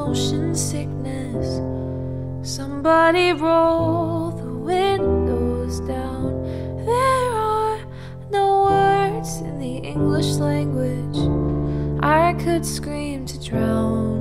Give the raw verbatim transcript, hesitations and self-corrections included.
motion sickness. Somebody roll the windows down. There are no words in the English language I could scream to drown.